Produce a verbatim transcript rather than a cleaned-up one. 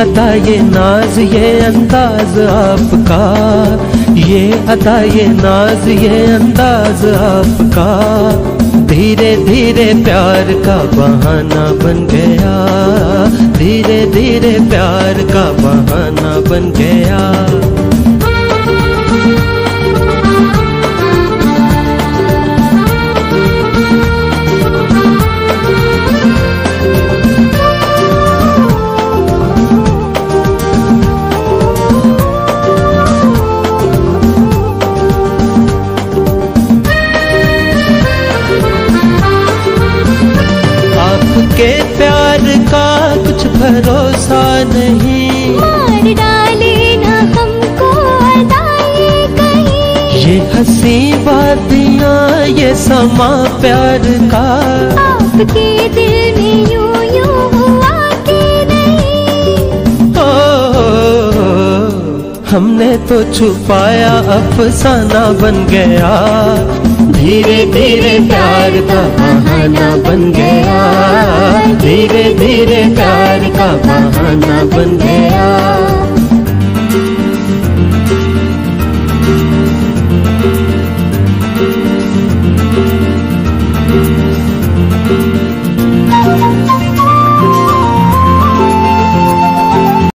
अदा ये नाज ये अंदाज आपका, ये अदा ये नाज ये अंदाज आपका, धीरे धीरे प्यार का बहाना बन गया, धीरे धीरे प्यार का बहाना बन गया। आपके प्यार का कुछ भरोसा नहीं, मार डाले ना हमको अदाए कहीं। ये हंसी बातियां ये समा प्यार का, आपके दिल में यूं यूं हुआ कि नहीं। ओ, हमने तो छुपाया अफसाना बन गया, धीरे धीरे प्यार का बहाना बन गया, धीरे धीरे प्यार का बहाना बन गया।